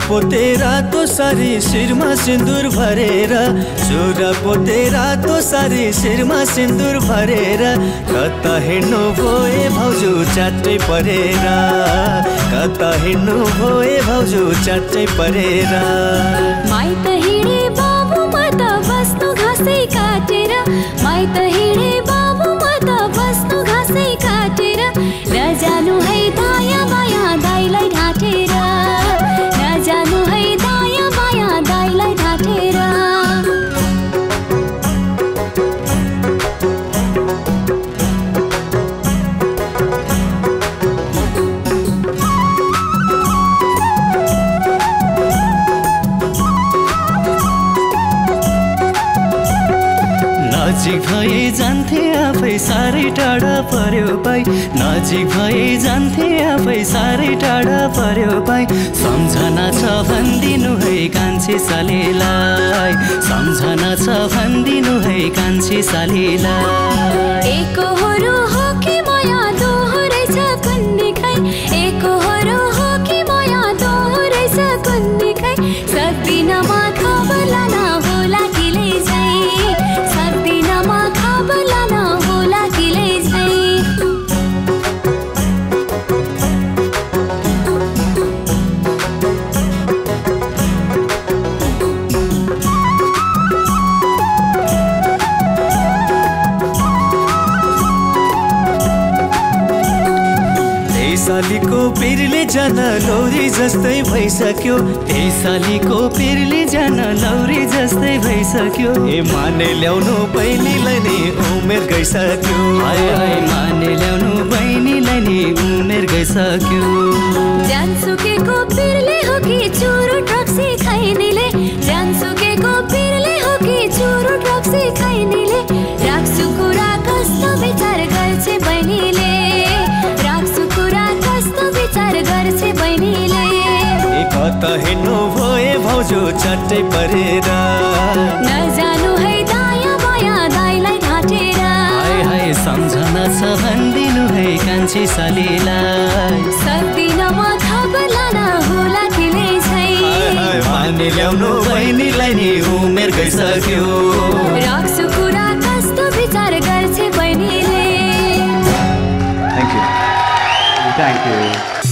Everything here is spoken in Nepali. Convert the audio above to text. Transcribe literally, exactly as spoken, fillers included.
पोते रातो सारी शिरमा सिन्दुर भरेर छोरा पोते रातो सारी शिरमा सिन्दुर भरेर कता हिँड्नु भोए भाउजू च्याट्टै परेर कता हिँड्नु भोए भाउजू च्याट्टै परेर माइत हिँडे बाबु म त बस्नु घाँसै काटेर माइत हिँडे बाबु म त बस्नु घाँसै काटेर नजानु है दायाँ बायाँ दाइलाई ढाँटेर नजानु है दायाँ बायाँ दाइलाई ढाँटेर नजिक भए जान्थे आफै साह्रै टाढा पर्यो पाइ नजिक भए जान्थे आफै साह्रै टाढा पर्यो पाइ सम्झना छ भनिदिनु है कान्छे सालीलाई सम्झना छ भनिदिनु है कान्छे सालीलाई एकहोरो हो कि माया दोहोरै छ कुन्नी खै एकहोरो हो कि माया दोहोरै छ कुन्नी खै सक्दिन म खबला न होला किले जाइ सक्दिन म खबला न होला किले जाइ सालीको पिरले जान लौरी जस्तै भइसक्यो ए सालीको पिरले जान लौरी जस्तै भइसक्यो ए माने ल्याउनु बहिनीलाई नि उमेर गइसक्यो हाय हाय माने ल्याउनु बहिनीलाई नि उमेर गइसक्यो जानसुकेको पिरले हो कि चुरो ट्रक्सी खाइनेले जानसुकेको पिरले हो कि चुरो ट्रक्सी खाइनेले राख्छु कुरा कस्तो विचार गर्छे बहिनीले राख्छु कुरा कस्तो विचार गर्छे बहिनीले कता हिँड्नु भए भाउजू चट्टै परेर नजानु है दायाँ बायाँ दाइलाई ढाँटेर हाय हाय सम्झना छ भनिदिनु है कान्छे सालीलाई सक्दिन म खबला न होला किले छै माने ल्याउनु बहिनीलाई नि उमेर गइसक्यो राख्छु कुरा कस्तो विचार गर्छे बहिनीले Thank you. Thank you.